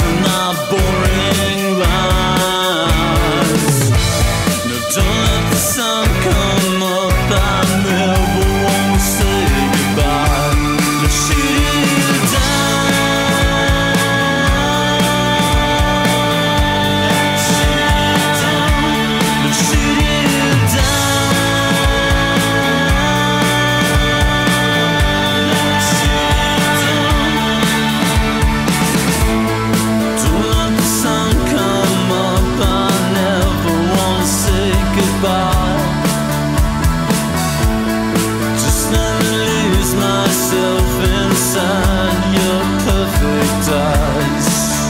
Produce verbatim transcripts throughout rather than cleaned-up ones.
and our boring lives. No, don't let the sun come up, I never wanna say goodbye. No, shoot you down, no, shoot you inside your perfect eyes.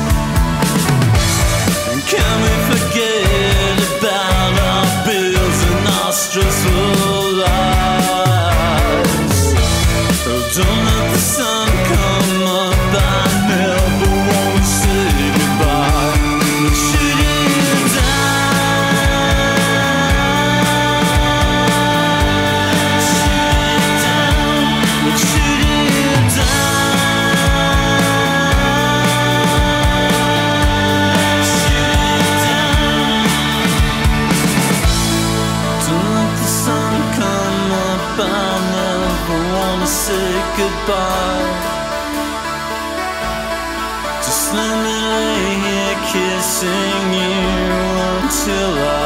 And can we forget about our bills and our stressful lives? Oh, don't let the sun come up, I never wanna say goodbye. But should you die, but should you say goodbye? Just let me lay here kissing you until I